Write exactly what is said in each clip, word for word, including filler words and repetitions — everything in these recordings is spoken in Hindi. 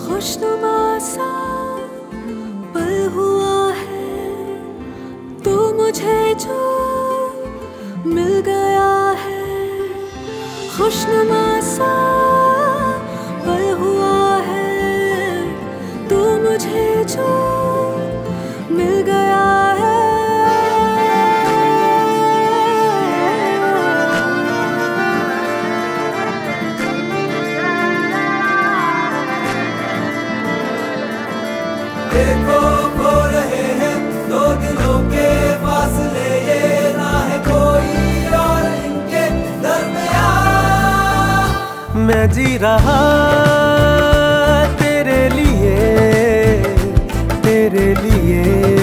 खुशनुमा सा पल हुआ है, तू मुझे जो मिल गया है। खुशनुमा सा पल हुआ है, तू मुझे जो मिल गया है। देखो खो रहे हैं दो दिलों के फासले, ये ना है कोई और इनके दरमियान। मैं जी रहा तेरे लिए, तेरे लिए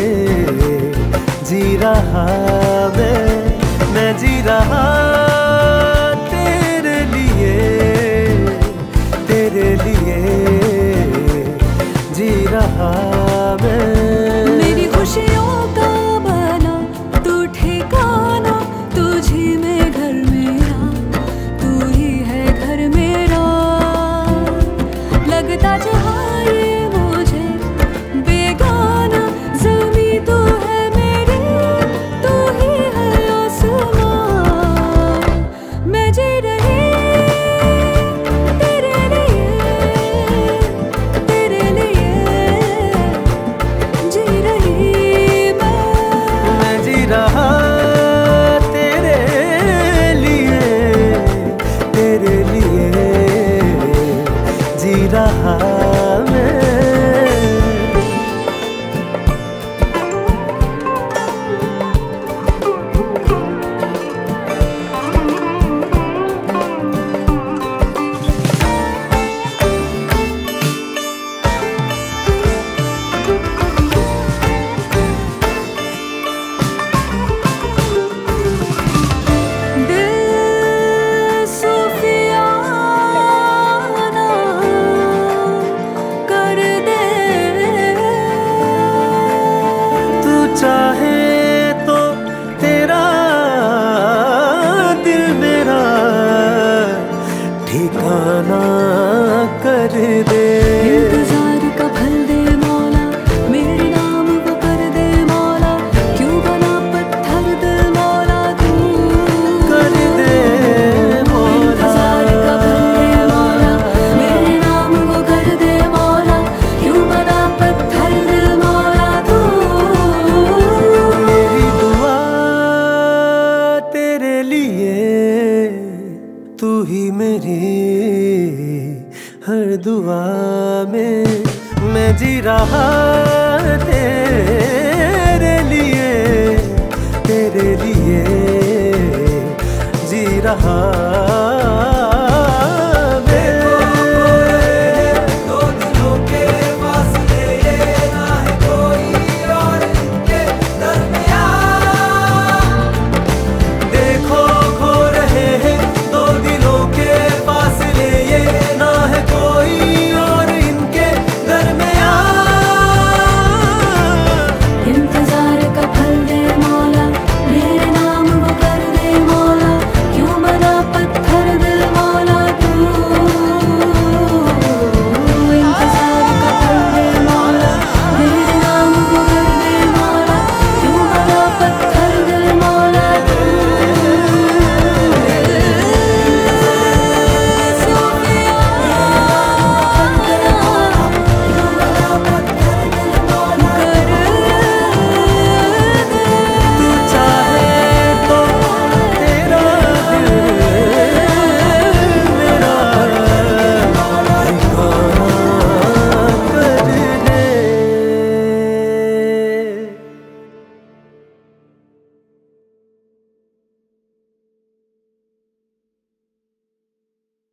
जी रहा मैं, मैं जी रहा तेरे लिए, तेरे लिए जी रहा मैं। मेरी खुशियों का बना तू ठिकाना, तुझी में घर मेरा, तू ही है घर मेरा। लगता जहाँ ये मुझे बेगाना, ज़मी तू है मेरी, तू ही है आसमां। मैं जी रही तेरे लिए, तेरे लिए जी रही मैं। मैं जी रहा तेरे लिए, तेरे लिए जी रहा मैं। दिल सूफियाना कर दे, तू चाहे तो तेरा दिल मेरा ठिकाना कर दे। इंतजार का फल दे मौला, मेरे नाम वो कर दे मौला। क्यों बना पत्थर दिल मौला तू, कर दे इंतजार का फल दे मौला, मेरे नाम वो कर दे मौला। क्यों बना पत्थर दिल मौला तू। मेरी दुआ तेरे लिए, तू ही मेरी हर दुआ में। मैं जी रहा तेरे लिए, तेरे लिए जी रहा